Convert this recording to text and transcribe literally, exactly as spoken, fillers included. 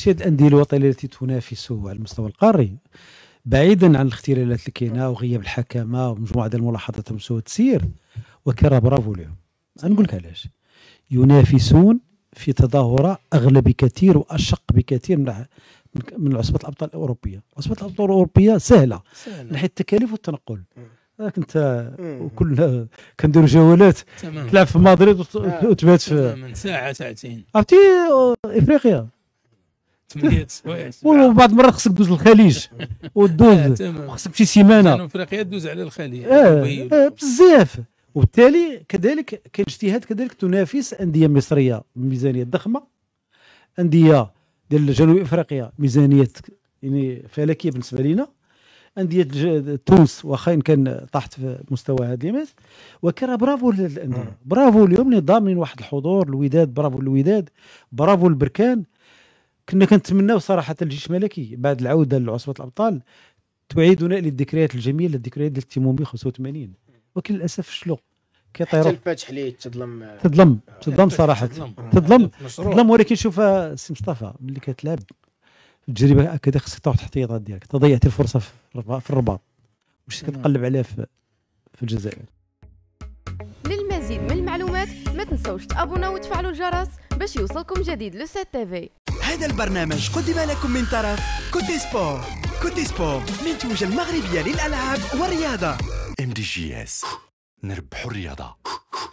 هادشي هاد الانديه الوطنيه التي تنافس على المستوى القاري، بعيدا عن الاختلالات اللي كاينه وغياب الحكمه ومجموعه ديال الملاحظات على مستوى التسيير، وكرا برافو لهم. غنقول لك علاش. ينافسون في تظاهره اغلى بكثير واشق بكثير من من عصبه الابطال الاوروبيه. عصبه الابطال الاوروبيه سهله من حيث التكاليف والتنقل. راك انت وكل كنديروا جولات تلعب في مدريد وتبات في من ساعه ساعتين عرفتي افريقيا ثمانية سوايع وبعض المرات خصك دوز الخليج ودوز خصك شي سيمانه افريقيا دوز على الخليج اه بزاف. وبالتالي كذلك كاين اجتهاد كذلك تنافس انديه مصريه بميزانيه ضخمه، انديه ديال جنوب افريقيا ميزانيه يعني فلكيه بالنسبه لنا، انديه تونس واخا ان كان طاحت في مستوى هادي. وكرا برافو للانديه، برافو اليوم ضامنين واحد الحضور. الوداد برافو الوداد، برافو البركان. كنا كنتمناو صراحه الجيش الملكي بعد العوده لعصبه الابطال تعيدنا للذكريات الجميله، الذكريات ديال التيمومي خمسة وثمانين، ولكن للاسف فشلوا. كيطيروا حتى الباتش حليت تظلم تظلم تظلم صراحه تظلم تظلم. ولكن شوف سي مصطفى ملي كتلعب التجربه هكذا خصك تاخذ الاحتياطات ديالك. تضيعتي الفرصه في الرباط واش كتقلب عليها في في الجزائر. للمزيد من المعلومات ما تنسوش تابوناو وتفعلوا الجرس باش يوصلكم جديد لو سات تيفي. هذا البرنامج قدم لكم من طرف كوتي سبور. كوتي سبور منتوجة المغربية للألعاب والرياضة. ام دي جي اس، نربحوا الرياضة.